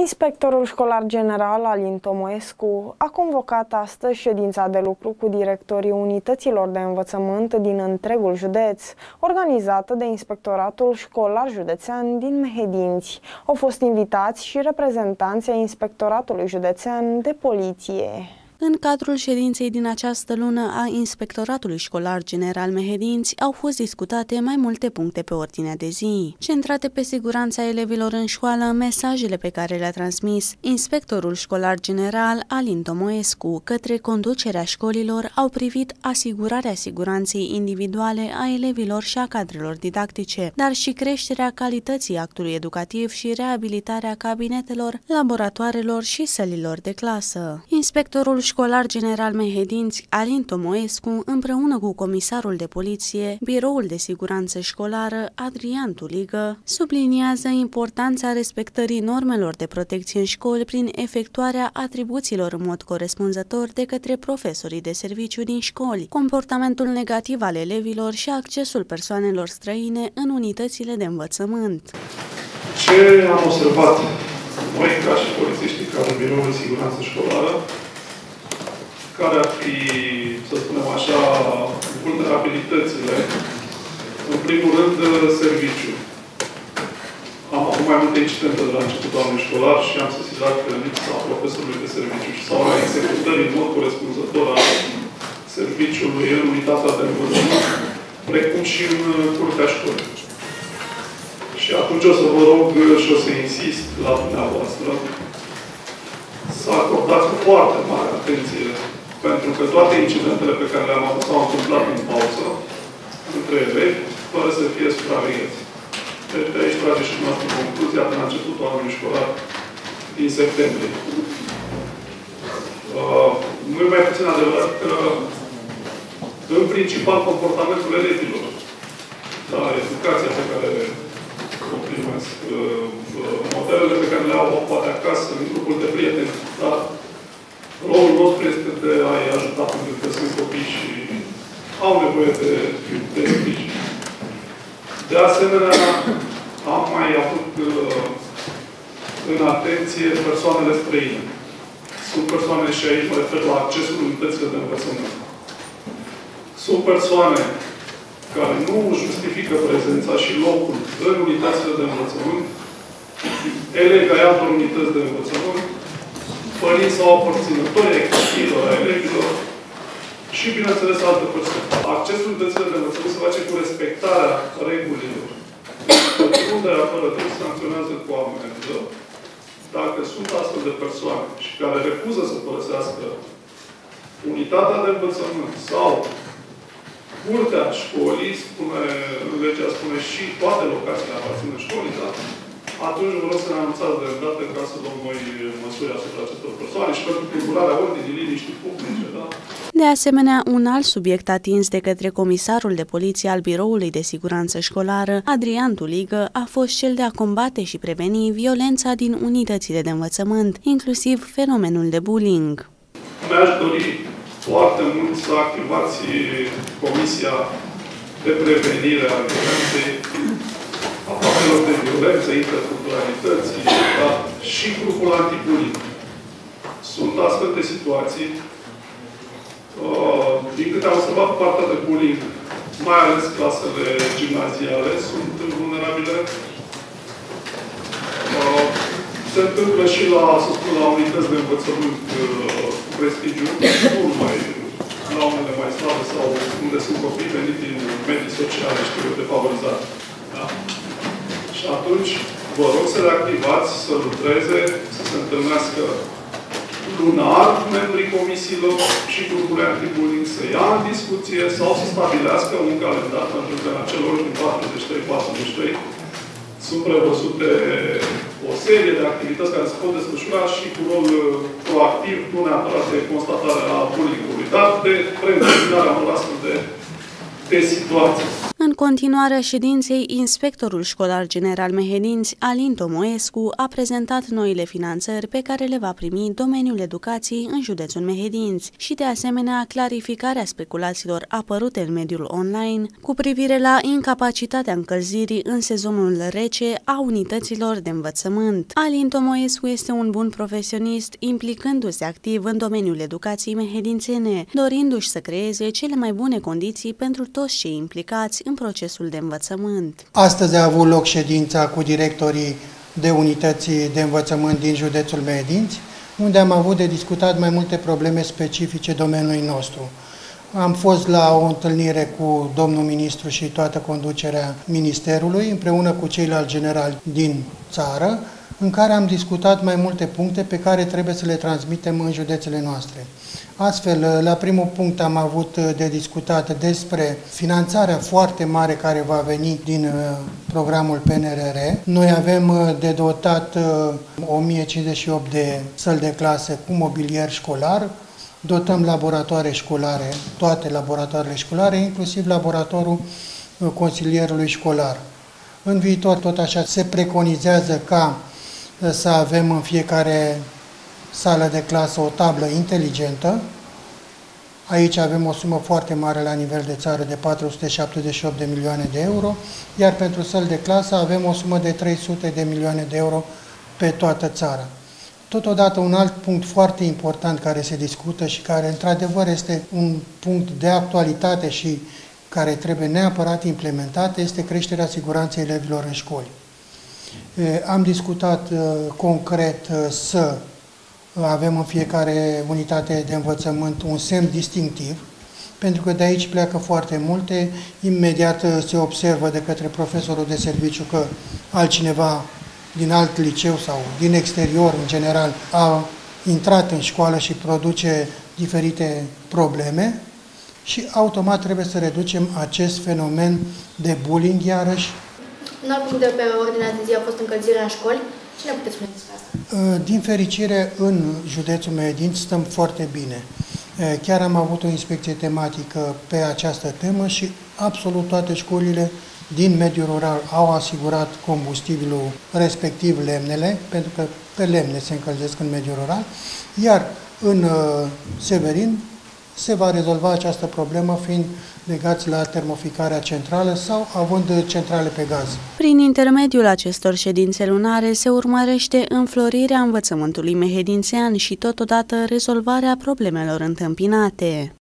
Inspectorul școlar general Alin Tomoescu a convocat astăzi ședința de lucru cu directorii unităților de învățământ din întregul județ, organizată de Inspectoratul Școlar Județean din Mehedinți. Au fost invitați și reprezentanții ai Inspectoratului Județean de Poliție. În cadrul ședinței din această lună a Inspectoratului Școlar General Mehedinți au fost discutate mai multe puncte pe ordinea de zi, centrate pe siguranța elevilor în școală. Mesajele pe care le-a transmis Inspectorul Școlar General Alin Tomoescu către conducerea școlilor au privit asigurarea siguranței individuale a elevilor și a cadrelor didactice, dar și creșterea calității actului educativ și reabilitarea cabinetelor, laboratoarelor și sălilor de clasă. Inspectorul Școlar General Mehedinți Alin Tomoescu, împreună cu comisarul de poliție, Biroul de Siguranță Școlară Adrian Tuligă, subliniază importanța respectării normelor de protecție în școli prin efectuarea atribuțiilor în mod corespunzător de către profesorii de serviciu din școli, comportamentul negativ al elevilor și accesul persoanelor străine în unitățile de învățământ. Ce am observat noi, ca și polițiștii, ca în Biroul de Siguranță Școlară, care ar fi, să spunem așa, vulnerabilitățile? În primul rând, serviciu. Am avut mai multe incidente de la începutul anului școlar și am sesizat că lipsa profesorului de serviciu sau a executării în mod corespunzător a serviciului în unitatea de învățământ, precum și în curtea școlii. Și atunci o să vă rog și o să insist la dumneavoastră să acordați cu foarte mare atenție, pentru că toate incidentele pe care le-am avut s-au întâmplat în pauză, între elevi, fără să fie supravegheți. Deci de aici trage și noastră concluzia până la începutul anului școlar din septembrie. Nu e mai puțin adevărat că, în principal, comportamentul elevilor, da, educația pe care o primesc, modelele pe care le au poate acasă, în grupul de prieteni, dar rolul nostru este de a-i ajuta, pentru că sunt copii și au nevoie de sprijin. De asemenea, am mai avut în atenție persoanele străine. Sunt persoane, și aici mă refer la accesul unităților de învățământ. Sunt persoane care nu justifică prezența și locul în unitățile de învățământ, elevi ai altor unități de învățământ, părinți sau aparținători ai copiilor, ai elevilor și, bineînțeles, alte persoane. Accesul unităților de învățământ se face cu respectarea regulilor. Unde apărător sancționează cu amendă dacă sunt astfel de persoane și care refuză să părăsească unitatea de învățământ sau curtea școlii, legea spune și toate locațiile aparțin școlii, da? Atunci vă rog să ne anunțați de îndată ca să luăm noi măsuri asupra acestor persoane și pentru tulburarea ordinii, liniștii publice, da? De asemenea, un alt subiect atins de către comisarul de poliție al Biroului de Siguranță Școlară, Adrian Tuligă, a fost cel de a combate și preveni violența din unitățile de învățământ, inclusiv fenomenul de bullying. Mi-aș dori foarte mult să activați Comisia de Prevenire a Violenței, a faptelor de violență, interculturalității, da? Și grupul anti-bullying. Sunt astfel de situații. Din câte am observat, partea de bullying, mai ales clasele gimnaziale, sunt vulnerabile. Se întâmplă și la, să spun, la unități de învățământ cu prestigiu, nu numai la unele mai slabe sau unde sunt copii veniți din medii sociale, știu, defavorizate. Da? Și atunci, vă rog să le activați, să lucreze, să se întâlnească lunar membrii comisiilor și grupurile anti-bullying, să ia în discuție sau să stabilească un calendar, pentru că în acel ordin 43-43 sunt prevăzute o serie de activități care se pot desfășura și cu rol proactiv, nu neapărat de constatarea bullying-ului, dar de preîntâmpinarea unor astfel de situații. În continuarea ședinței, inspectorul școlar general Mehedinți, Alin Tomoescu, a prezentat noile finanțări pe care le va primi domeniul educației în județul Mehedinți și, de asemenea, clarificarea speculațiilor apărute în mediul online cu privire la incapacitatea încălzirii în sezonul rece a unităților de învățământ. Alin Tomoescu este un bun profesionist, implicându-se activ în domeniul educației mehedințene, dorindu-și să creeze cele mai bune condiții pentru toți cei implicați în procesul de învățământ. Astăzi a avut loc ședința cu directorii de unități de învățământ din județul Mehedinți, unde am avut de discutat mai multe probleme specifice domeniului nostru. Am fost la o întâlnire cu domnul ministru și toată conducerea ministerului, împreună cu ceilalți generali din țară, în care am discutat mai multe puncte pe care trebuie să le transmitem în județele noastre. Astfel, la primul punct am avut de discutat despre finanțarea foarte mare care va veni din programul PNRR. Noi avem de dotat 1058 de săli de clase cu mobilier școlar, dotăm laboratoare școlare, toate laboratoarele școlare, inclusiv laboratorul consilierului școlar. În viitor, tot așa, se preconizează ca să avem în fiecare sală de clasă o tablă inteligentă. Aici avem o sumă foarte mare la nivel de țară de 478 de milioane de euro, iar pentru săli de clasă avem o sumă de 300 de milioane de euro pe toată țara. Totodată, un alt punct foarte important care se discută și care într-adevăr este un punct de actualitate și care trebuie neapărat implementat este creșterea siguranței elevilor în școli. Am discutat concret să avem în fiecare unitate de învățământ un semn distinctiv, pentru că de aici pleacă foarte multe. Imediat se observă de către profesorul de serviciu că altcineva din alt liceu sau din exterior, în general, a intrat în școală și produce diferite probleme și automat trebuie să reducem acest fenomen de bullying iarăși. Un alt punct de pe ordinea de zi a fost încălzirea în școli. Ce ne puteți spune despre asta? Din fericire, în județul Mehedinți stăm foarte bine. Chiar am avut o inspecție tematică pe această temă și absolut toate școlile din mediul rural au asigurat combustibilul, respectiv lemnele, pentru că pe lemne se încălzesc în mediul rural, iar în Severin se va rezolva această problemă fiind legați la termoficarea centrală sau având centrale pe gaz. Prin intermediul acestor ședințe lunare se urmărește înflorirea învățământului mehedințean și totodată rezolvarea problemelor întâmpinate.